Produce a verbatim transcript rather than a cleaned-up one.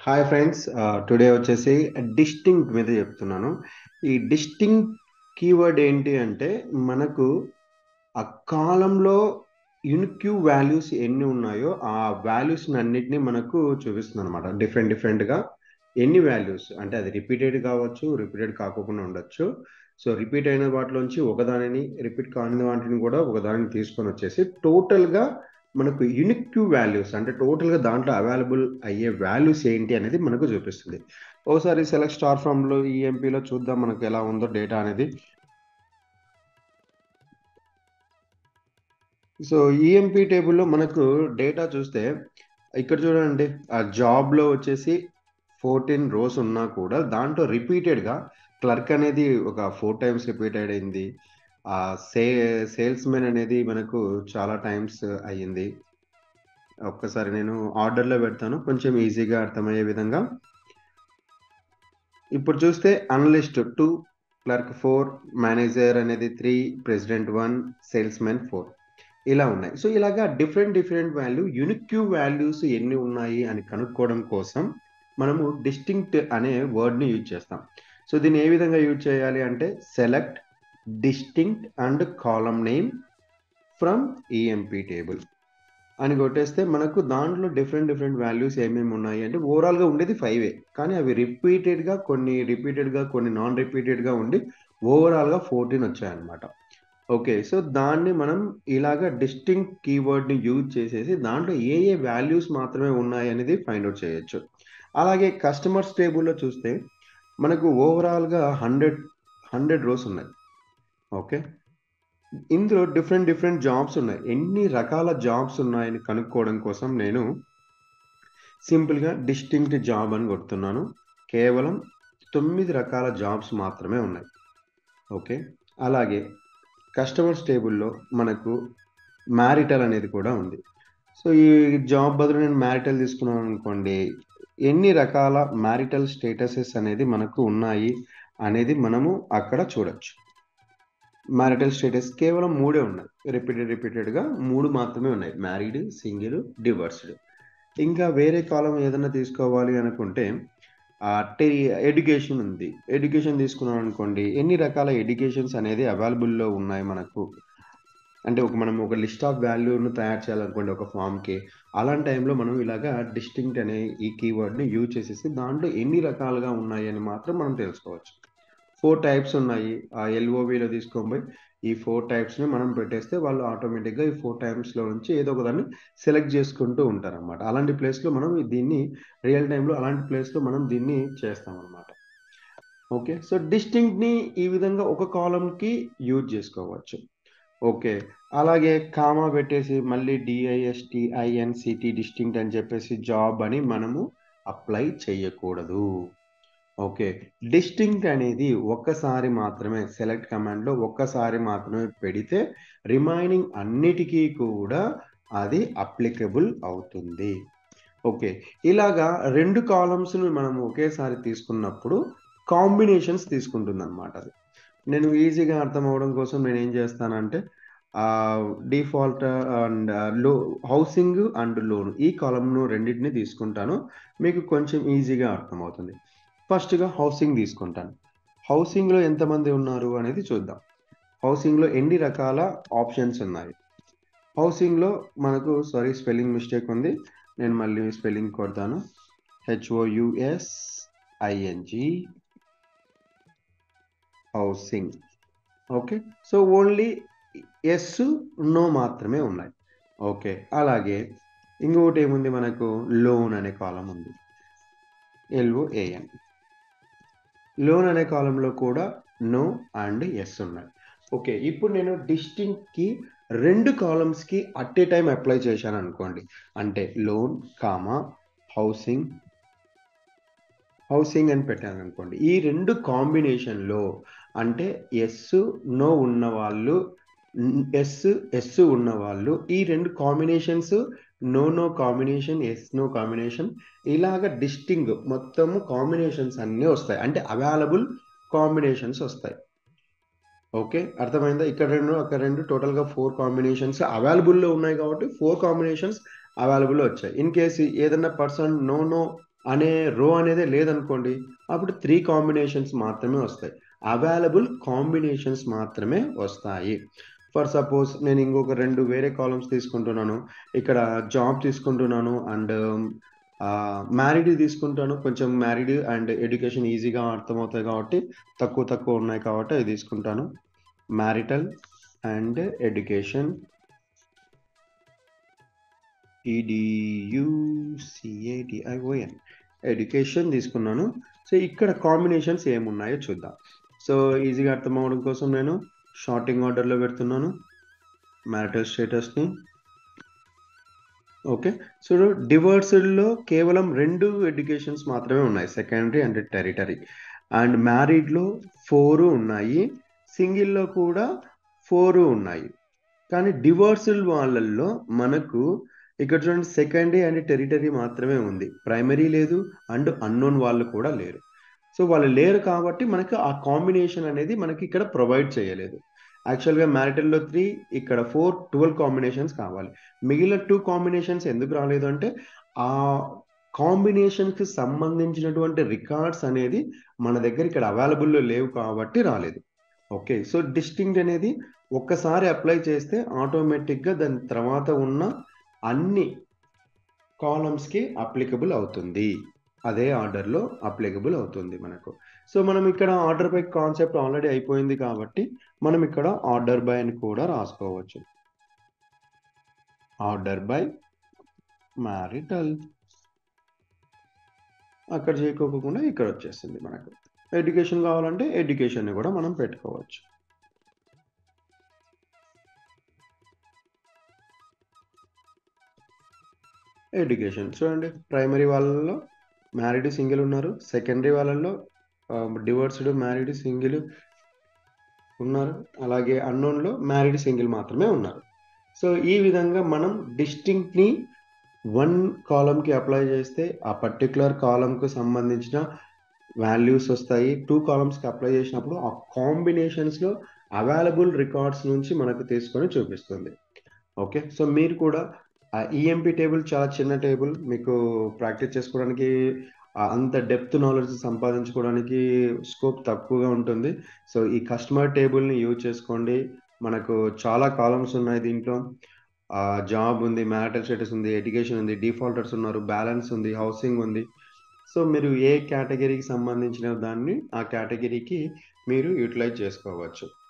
Hi friends, today వచ్చేసి distinct మీద చెప్తున్నాను. ఈ డిస్టింక్ట్ కీవర్డ్ ఏంటి అంటే మనకు ఆ కాలంలో యూనిక్ వాల్యూస్ ఎన్ని ఉన్నాయో ఆ వాల్యూస్ అన్నిటిని మనకు చూపిస్తుంది అనమాట. డిఫరెంట్ డిఫరెంట్గా ఎన్ని వాల్యూస్ అంటే అది రిపీటెడ్ కావచ్చు, రిపీటెడ్ కాకుండా ఉండొచ్చు. సో రిపీట్ అయిన వాటిలోంచి ఒకదానిని, రిపీట్ కాని వాటిని కూడా ఒకదానిని తీసుకొని వచ్చేసి టోటల్గా మనకు యూనిక్ వాల్యూస్ అంటే టోటల్గా దాంట్లో అవైలబుల్ అయ్యే వాల్యూస్ ఏంటి అనేది మనకు చూపిస్తుంది. ఒకసారి సెలెక్ట్ స్టార్ ఫ్రమ్లో ఈఎంపీలో చూద్దాం మనకు ఎలా ఉందో డేటా అనేది. సో ఈఎంపీ టేబుల్లో మనకు డేటా చూస్తే ఇక్కడ చూడండి, ఆ జాబ్లో వచ్చేసి ఫోర్టీన్ రోస్ ఉన్నా కూడా దాంట్లో రిపీటెడ్గా క్లర్క్ అనేది ఒక ఫోర్ టైమ్స్ రిపీటెడ్ అయింది. ఆ సే సేల్స్ మెన్ అనేది మనకు చాలా టైమ్స్ అయ్యింది. ఒక్కసారి నేను ఆర్డర్లో పెడతాను కొంచెం ఈజీగా అర్థమయ్యే విధంగా. ఇప్పుడు చూస్తే analyst two, clerk four, manager అనేది three, president one, salesmen four, ఇలా ఉన్నాయి. సో ఇలాగా different different value unique values ఎన్ని ఉన్నాయి అని కనుక్కోవడం కోసం మనము డిస్టింక్ట్ అనే వర్డ్ని యూజ్ చేస్తాం. సో దీన్ని ఏ విధంగా యూజ్ చేయాలి అంటే select distinct and column name from EMP table అని కొట్టేస్తే మనకు దాంట్లో డిఫరెంట్ డిఫరెంట్ వాల్యూస్ ఏమేమి ఉన్నాయి అంటే ఓవరాల్గా ఉండేది ఫైవే, కానీ అవి రిపీటెడ్గా కొన్ని రిపీటెడ్గా కొన్ని నాన్ రిపీటెడ్గా ఉండి ఓవరాల్గా ఫోర్టీన్ వచ్చాయన్నమాట. ఓకే, సో దాన్ని మనం ఇలాగ డిస్టింక్ట్ కీవర్డ్ని యూజ్ చేసేసి దాంట్లో ఏ ఏ వాల్యూస్ మాత్రమే ఉన్నాయి అనేది ఫైండ్ అవుట్ చేయొచ్చు. అలాగే కస్టమర్స్ టేబుల్లో చూస్తే మనకు ఓవరాల్గా హండ్రెడ్ హండ్రెడ్ రోస్ ఉన్నాయి. ఓకే, ఇందులో డిఫరెంట్ డిఫరెంట్ జాబ్స్ ఉన్నాయి. ఎన్ని రకాల జాబ్స్ ఉన్నాయని కనుక్కోవడం కోసం నేను సింపుల్గా డిస్టింక్ట్ జాబ్ అని కొడుతున్నాను. కేవలం తొమ్మిది రకాల జాబ్స్ మాత్రమే ఉన్నాయి. ఓకే, అలాగే కస్టమర్స్ టేబుల్లో మనకు మ్యారిటల్ అనేది కూడా ఉంది. సో ఈ జాబ్ బదులు నేను మ్యారిటల్ తీసుకున్నాను అనుకోండి, ఎన్ని రకాల మ్యారిటల్ స్టేటసెస్ అనేది మనకు ఉన్నాయి అనేది మనము అక్కడ చూడొచ్చు. మ్యారిటల్ స్టేటస్ కేవలం మూడే ఉన్నాయి, రిపీటెడ్ రిపీటెడ్గా మూడు మాత్రమే ఉన్నాయి, మ్యారీడ్, సింగిల్, డివర్స్డ్. ఇంకా వేరే కాలం ఏదైనా తీసుకోవాలి అనుకుంటే ఎడ్యుకేషన్ ఉంది. ఎడ్యుకేషన్ తీసుకున్నాం అనుకోండి, ఎన్ని రకాల ఎడ్యుకేషన్స్ అనేది అవైలబుల్లో ఉన్నాయి మనకు అంటే ఒక మనం ఒక లిస్ట్ ఆఫ్ వాల్యూను తయారు చేయాలనుకోండి ఒక ఫామ్కి. అలాంటి టైంలో మనం ఇలాగా డిస్టింక్ట్ అనే ఈ కీవర్డ్ని యూజ్ చేసేసి దాంట్లో ఎన్ని రకాలుగా ఉన్నాయి అని మాత్రం మనం తెలుసుకోవచ్చు. ఫోర్ టైప్స్ ఉన్నాయి. ఆ ఎల్ఓవిలో తీసుకొని ఈ ఫోర్ టైప్స్ని మనం పెట్టేస్తే వాళ్ళు ఆటోమేటిక్గా ఈ ఫోర్ టైప్స్లో నుంచి ఏదో ఒక దాన్ని సెలెక్ట్ చేసుకుంటూ ఉంటారన్నమాట. అలాంటి ప్లేస్లో మనం దీన్ని రియల్ టైంలో అలాంటి ప్లేస్లో మనం దీన్ని చేస్తామన్నమాట. ఓకే, సో డిస్టింక్ట్ని ఈ విధంగా ఒక కాలంకి యూజ్ చేసుకోవచ్చు. ఓకే, అలాగే కామా పెట్టేసి మళ్ళీ డిఐఎస్టిఐఎన్సిటి డిస్టింక్ట్ అని చెప్పేసి జాబ్ అని మనము అప్లై చేయకూడదు. ఓకే, డిస్టింక్ట్ అనేది ఒక్కసారి మాత్రమే సెలెక్ట్ కమాండ్లో ఒక్కసారి మాత్రమే పెడితే రిమైనింగ్ అన్నిటికీ కూడా అది అప్లికబుల్ అవుతుంది. ఓకే, ఇలాగా రెండు కాలమ్స్ని మనం ఒకేసారి తీసుకున్నప్పుడు కాంబినేషన్స్ తీసుకుంటుంది అనమాట. అది నేను ఈజీగా అర్థం అవ్వడం కోసం నేను ఏం చేస్తానంటే డిఫాల్ట్ అండ్ లో హౌసింగ్ అండ్ లోన్ ఈ కాలంను రెండింటిని తీసుకుంటాను, మీకు కొంచెం ఈజీగా అర్థమవుతుంది. ఫస్ట్గా హౌసింగ్ తీసుకుంటాను. హౌసింగ్లో ఎంతమంది ఉన్నారు అనేది చూద్దాం. హౌసింగ్లో ఎన్ని రకాల ఆప్షన్స్ ఉన్నాయి. హౌసింగ్లో మనకు సారీ స్పెల్లింగ్ మిస్టేక్ ఉంది, నేను మళ్ళీ స్పెల్లింగ్ కొడతాను. H O U S I N G housing. Okay, so only yes no మాత్రమే ఉన్నాయి. ఓకే, అలాగే ఇంకొకటి ఏముంది మనకు లోన్ అనే కాలం ఉంది, ఎల్ఓఏఎన్. లోన్ అనే కాలంలో కూడా నో అండ్ ఎస్ ఉన్నాయి. ఓకే, ఇప్పుడు నేను డిస్టింక్ట్కి రెండు కాలమ్స్కి అట్ ఏ టైం అప్లై చేశాను అనుకోండి, అంటే లోన్ కామా హౌసింగ్ హౌసింగ్ అని పెట్టాను అనుకోండి, ఈ రెండు కాంబినేషన్లో అంటే ఎస్ నో ఉన్న వాళ్ళు, ఎస్ ఎస్ ఉన్న వాళ్ళు, ఈ రెండు combinations no no combination, yes no combination, ఇలాగ డిస్టింగ్ మొత్తము కాంబినేషన్స్ అన్నీ వస్తాయి, అంటే అవైలబుల్ కాంబినేషన్స్ వస్తాయి. ఓకే, అర్థమైందా? ఇక్కడ రెండు అక్కడ రెండు టోటల్గా ఫోర్ కాంబినేషన్స్ అవైలబుల్లో ఉన్నాయి కాబట్టి ఫోర్ కాంబినేషన్స్ అవైలబుల్లో వచ్చాయి. ఇన్ కేసు ఏదన్నా పర్సన్ నో నో అనే రో అనేదే లేదనుకోండి, అప్పుడు త్రీ కాంబినేషన్స్ మాత్రమే వస్తాయి. అవైలబుల్ కాంబినేషన్స్ మాత్రమే వస్తాయి. ఫర్ సపోజ్ నేను ఇంకొక రెండు వేరే కాలమ్స్ తీసుకుంటున్నాను. ఇక్కడ జాబ్ తీసుకుంటున్నాను అండ్ మ్యారీడ్ తీసుకుంటాను. కొంచెం మ్యారీడ్ అండ్ ఎడ్యుకేషన్ ఈజీగా అర్థమవుతాయి కాబట్టి తక్కువ తక్కువ ఉన్నాయి కాబట్టి అవి తీసుకుంటాను. మ్యారిటల్ అండ్ ఎడ్యుకేషన్ ఈడియుసిఏడిఐఓఎన్ ఎడ్యుకేషన్ తీసుకున్నాను. సో ఇక్కడ కాంబినేషన్స్ ఏమున్నాయో చూద్దాం. సో ఈజీగా అర్థం అవ్వడం కోసం నేను షార్టింగ్ ఆర్డర్లో పెడుతున్నాను మ్యారిటల్ స్టేటస్ని. ఓకే. సో డివోర్స్డ్‌లో కేవలం రెండు ఎడ్యుకేషన్స్ మాత్రమే ఉన్నాయి. Secondary and territory. అండ్ మ్యారీడ్‌లో నాలుగు ఉన్నాయి. సింగిల్‌లో కూడా నాలుగు ఉన్నాయి. కానీ డివోర్స్డ్ వాళ్ళల్లో మనకు ఇక్కడ చూడండి సెకండరీ అండ్ టెరిటరీ మాత్రమే ఉంది. ప్రైమరీ లేదు అండ్ అన్నోన్ వాళ్ళు కూడా లేరు. సో వాళ్ళు లేరు కాబట్టి మనకు ఆ కాంబినేషన్ అనేది మనకి ఇక్కడ ప్రొవైడ్ చేయలేదు. యాక్చువల్‌గా మ్యారిటల్‌లో మూడు ఇక్కడ నాలుగు పన్నెండు కాంబినేషన్స్ కావాలి. మిగిలిన రెండు కాంబినేషన్స్ ఎందుకు రాలేదు అంటే ఆ కాంబినేషన్‌కి సంబంధించినటువంటి రికార్డ్స్ అనేది మన దగ్గర ఇక్కడ అవైలబుల్‌లో లేవు కాబట్టి రాలేదు. ఓకే. సో డిస్టింక్ట్ అనేది ఒక్కసారి అప్లై చేస్తే ఆటోమేటిక్‌గా దాని తర్వాత ఉన్న అన్ని కాలమ్స్‌కి అప్లికబుల్ అవుతుంది. అదే ఆర్డర్‌లో అప్లికబుల్ అవుతుంది మనకు. సో మనం ఇక్కడ ఆర్డర్ బై కాన్సెప్ట్ ఆల్రెడీ అయిపోయింది కాబట్టి మనం ఇక్కడ ఆర్డర్ బై అని కూడా రాసుకోవచ్చు. ఆర్డర్ బై మ్యారిటల్ అక్కడ చేయకోకుండా ఇక్కడ వచ్చేస్తుంది మనకు. ఎడ్యుకేషన్ కావాలంటే ఎడ్యుకేషన్‌ని కూడా మనం పెట్టుకోవచ్చు. ఎడ్యుకేషన్ చూడండి ప్రైమరీ వాళ్ళలో మ్యారీడ్ సింగిల్ ఉన్నారు. సెకండరీ వాళ్ళలో డివోర్స్డ్ మ్యారీడ్ సింగిల్ ఉన్నారు. అలాగే అన్నోన్‌లో మ్యారీడ్ సింగిల్ మాత్రమే ఉన్నారు. సో ఈ విధంగా మనం డిస్టింక్ట్‌ని వన్ కాలమ్‌కి అప్లై చేస్తే ఆ పర్టిక్యులర్ కాలమ్‌కు సంబంధించిన వాల్యూస్ వస్తాయి. టూ కాలమ్స్‌కి అప్లై చేసినప్పుడు ఆ కాంబినేషన్స్‌లో అవైలబుల్ రికార్డ్స్ నుంచి మనకు తీసుకొని చూపిస్తుంది. ఓకే. సో మీరు కూడా ఆ ఈఎంపీ టేబుల్ చాలా చిన్న టేబుల్. మీకు ప్రాక్టీస్ చేసుకోవడానికి ఆహ్, అంత డెప్త్ నాలెడ్జ్ సంపాదించుకోవడానికి స్కోప్ తక్కువగా ఉంటుంది. సో ఈ కస్టమర్ టేబుల్‌ని యూజ్ చేసుకోండి. మనకు చాలా కాలమ్స్ ఉన్నాయి దీంట్లో. ఆహ్, జాబ్ ఉంది, మ్యారిటల్ స్టేటస్ ఉంది, ఎడ్యుకేషన్ ఉంది, డిఫాల్టర్స్ ఉన్నారు, బ్యాలెన్స్ ఉంది, హౌసింగ్ ఉంది. సో మీరు ఏ కేటగిరీకి సంబంధించిన దాన్ని ఆ కేటగిరీకి మీరు యూటిలైజ్ చేసుకోవచ్చు.